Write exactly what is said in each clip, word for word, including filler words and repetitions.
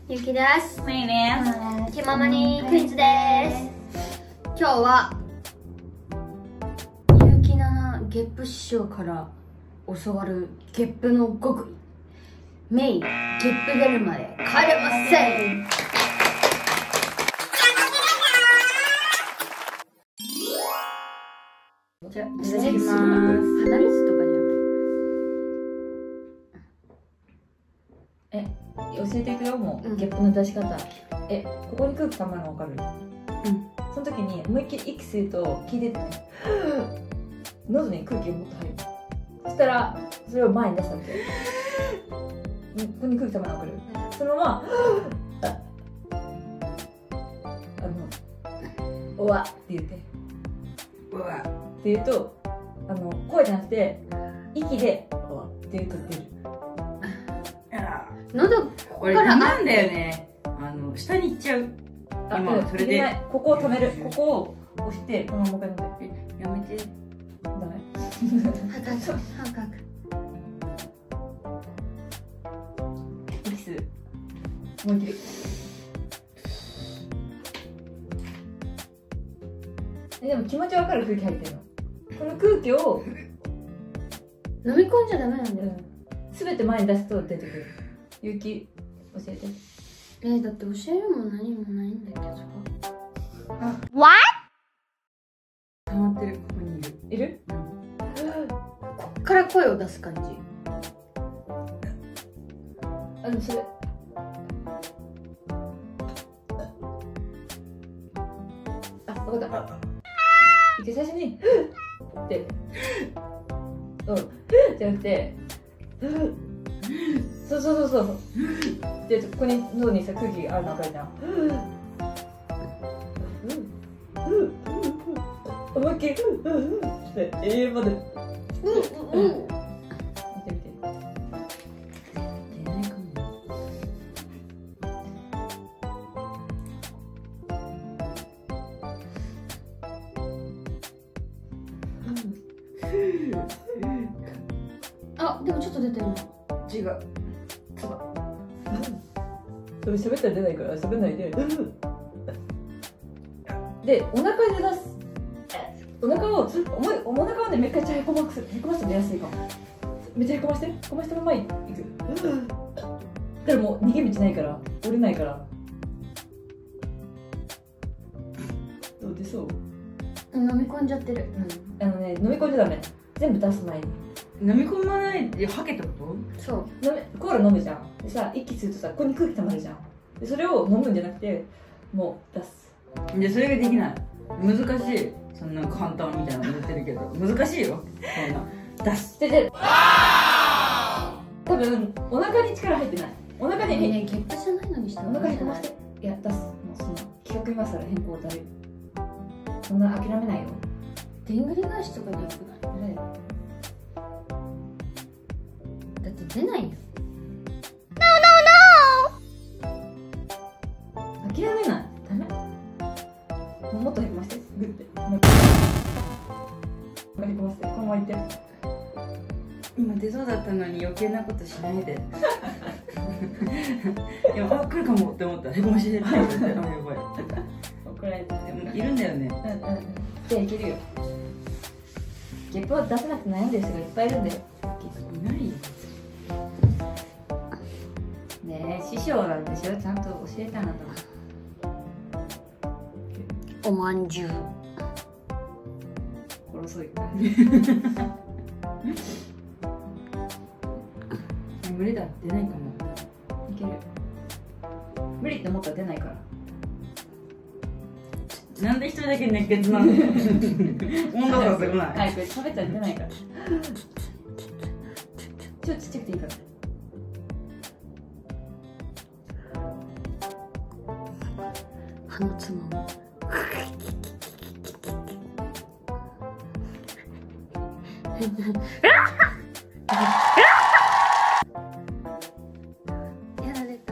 ゆきです。 まゆです。 気ままにクイズです。今日はゆきななゲップ師匠から教わるゲップの極意。メインゲップ出るまで帰れません。じゃあいただきます。鼻水とかにえ、教えていくよ、もう、うん、ゲップの出し方。え、ここに空気たまるの分かる？うん。その時に思いっきり息吸うと聞いててね。喉に空気がもっと入る。そしたらそれを前に出したって。ここに空気たまるの分かる？そのままあの「おわ」って言って。うわって言うと、あの声じゃなくて息で「おわ」って言うと出る。 喉俺なんだよね。あの下に行っちゃう。今それでここを止める。ここを押してこのまま飲んで。 やめて。 ダメ。 半角半角。 息吸う。思いっきり。でも気持ちわかる？空気入ってるの。この空気を飲み込んじゃダメなんだよ。 すべて前に出すと出てくる。ゆうき教えて。 えー、だって教えるも何もないんだけど。 あ、 What？ 溜まってる。ここにいる。 いる？ うん、こっから声を出す感じ。 あ、でもそれ。あ、わかった。最初に「って、うん、じゃなくてそうそうそうそうで、ここに喉にさ空気があるの分かるじゃん。思いっきり「って永遠まで」見て見て。 出ないかも。 あ、でもちょっと出てるの。 違う。 それ喋ったら出ないから喋んないで。で、お腹で出す。お腹を、おもお腹をね、めっちゃへこませ、へこませて出やすいかも。めっちゃへこまして、へこましたままいく。だからもう逃げ道ないから、降りないから。どう出そう？ 飲み込んじゃってる。 うん。あのね、飲み込んじゃダメ。全部出す前に。 飲み込まないで吐けたこと？ そう。 飲めコーラ飲むじゃん。でさ、息吸うとさ、ここに空気溜まるじゃん。でそれを飲むんじゃなくて、もう出す。 でそれができない。難しい。そんな簡単みたいなの言ってるけど難しいよ。そんな出す。 でで多分お腹に力入ってない。お腹にね、ゲップじゃないのにしたお腹へこまして。いや、出す。もうその企画今更変更だるい。そんな諦めないよ。 でんぐり返しとかでよくない？ だって出ないよ。 諦めない。ダメ。もうもっとへこまして。グッて。もうへこまして。このままいって。 今出そうだったのに余計なことしないで。いや、あ、来るかもって思ったらへこましてって言われて、あ、やばい。 怒られた。 でもいるんだよね。 うんうんうん。じゃあいけるよ。ゲップを出せなくて悩んでる人がいっぱいいるんだよ。 いないよ。 ねえ、師匠なんでしょ。ちゃんと教えたなと。 おまんじゅう。 殺そうよ。 無理だ、出ないかも。 いける。無理って思ったら出ないから。 なんで一人だけ熱血なの？温度差すごない。 はい、これ食べたら出ないから。ちょっとちっちゃくていいから。 鼻つまむ。やられた。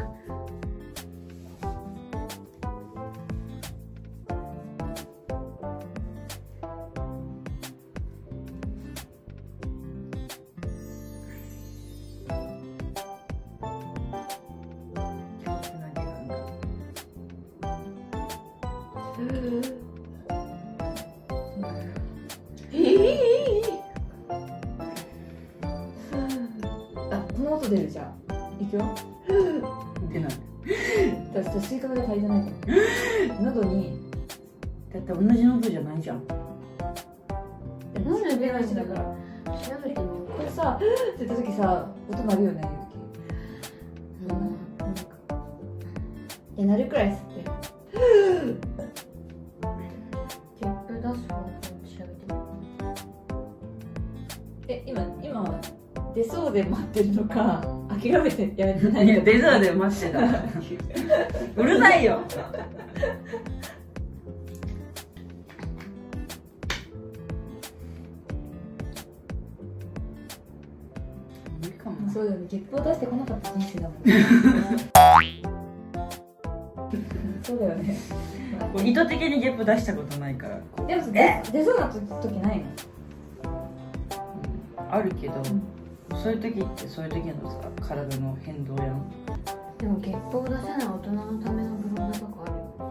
あ、この音出るじゃん。いくよ。 出ない。 私スイカが足りてないから。喉に。 だって同じ喉じゃないじゃん。 なんで出ないんだだから。 調べてみよう。 これさ、って言った時さ、音鳴るよね、ゆうき。 うん。 いや、鳴るくらい吸って。 ゲップ出す方法調べてみよえ、今、今、出そうで待ってるのか、諦めてやめてないいや、出そうで待ってた。うるさいよ。無理かも。 そうだよね、ゲップを出してこなかった人生だもん。そうだよね。 意図的にゲップ出したことないから。 でもさ、出出そうな時ないの？ あるけど、そういう時ってそういう時のさ、体の変動やん。 う。でもゲップを出せない大人のためのブログとかある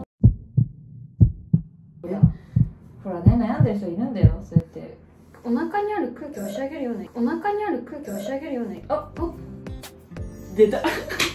よ。 いや、ほらね、悩んでる人いるんだよ、そうやって。 お腹にある空気を押し上げるような、お腹にある空気を押し上げるような。あ、お、 出た。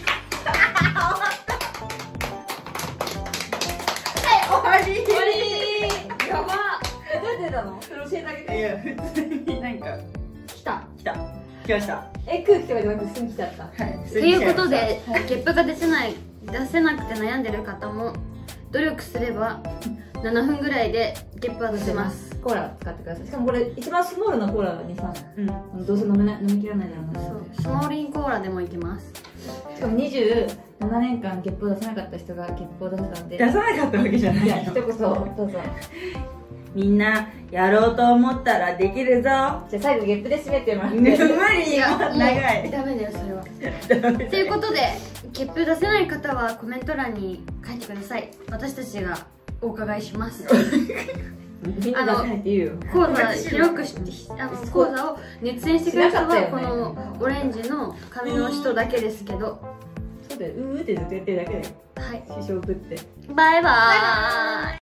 終わり。 終わり。やば。 え、どうやって出たの？それ教えてあげて。 いや、普通になんか来た。 来た。来ました。 え、空気とかじゃなくて普通に来ちゃった。 はい。 ということで、ゲップが出せない、出せなくて悩んでる方も努力すればななふんぐらいでゲップは出せます。 コーラ使ってください。しかもこれ一番スモールなコーラにさ、 うん。 どうせ飲めない飲みきらないだろうなそうので。 スモーリンコーラでもいけます。 しかもにじゅうななねんかんゲップを出せなかった人がゲップを出せたんで。 出さなかったわけじゃないいや、一言どうぞ。 みんなやろうと思ったらできるぞ。 じゃあ最後ゲップで締めてもらって。 無理よ、 もう長い。 ダメだよそれは。ということで、ゲップ出せない方はコメント欄に書いてください。私たちがお伺いします。 みんな出せないって言うよ。 講座広くしてあの講座を熱演してくれた人はこのオレンジの髪の人だけですけど、 そうだよ、うーってずっとやってるだけだよ。 はい、 師匠ぶって。 バイバーイ。